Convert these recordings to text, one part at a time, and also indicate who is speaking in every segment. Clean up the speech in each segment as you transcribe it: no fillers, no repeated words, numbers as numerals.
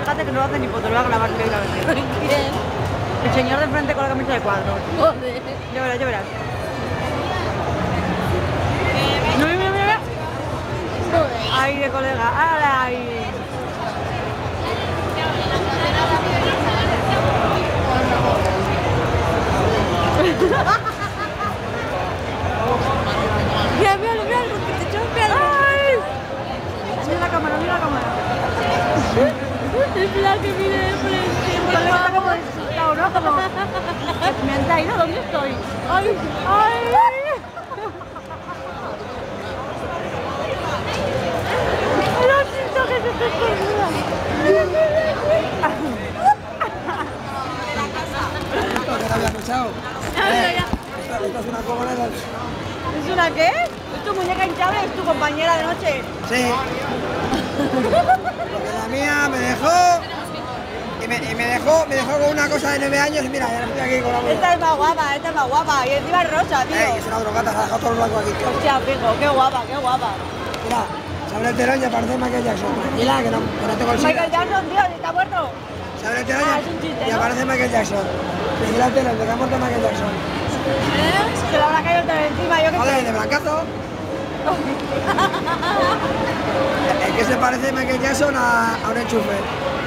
Speaker 1: fíjate que no lo hace ni foto, lo va a grabar directamente.
Speaker 2: ¿Quién?
Speaker 1: El señor de enfrente con la camisa de cuadros.
Speaker 2: Joder.
Speaker 1: Ya verás, ya verás. No, mira, mira, mira.
Speaker 2: Joder.
Speaker 1: Ay, de colega. Ay.
Speaker 2: Mira, mira, mira, que te echó un pelo.
Speaker 1: Ay. Mira la cámara, mira la cámara.
Speaker 2: Espera que mire de frente.
Speaker 1: Porque está como disfrutado, ¿no? Como... Me han traído, ¿dónde estoy? Ay, ay. Lo siento que se te estornuda.
Speaker 3: ¿Qué te había escuchado? Esto es una comonera.
Speaker 1: ¿Es una qué? ¿Es tu muñeca hinchable? ¿Es tu compañera de noche?
Speaker 3: Sí. Porque la mía me dejó. Y me dejó con una cosa de 9 años y mira, ya no estoy aquí con la muñeca.
Speaker 1: Esta es más guapa. Y encima es rosa, tío.
Speaker 3: Es una drogata, se ha dejado todo el blanco aquí.
Speaker 1: Hostia, fijo, qué guapa.
Speaker 3: Mira, se abre el telón y aparece Michael Jackson. Tranquila, que no tengo el
Speaker 1: Michael
Speaker 3: SIDA.
Speaker 1: Jackson, tío, ¿está muerto?
Speaker 3: Se abre el telón
Speaker 1: Ah, es un chiste,
Speaker 3: y
Speaker 1: ¿no?
Speaker 3: aparece Michael Jackson. Vigila el telón, de que ha muerto Michael Jackson.
Speaker 1: Se le habrá caído el tele encima, yo qué
Speaker 3: Vale,
Speaker 1: sé.
Speaker 3: de blancazo. Es que se parece Michael Jackson a un enchufe.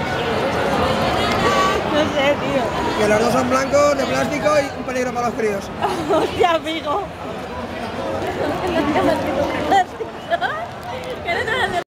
Speaker 1: No sé, tío.
Speaker 3: Que los dos son blancos, de plástico y un peligro para los críos.
Speaker 1: Hostia, fijo.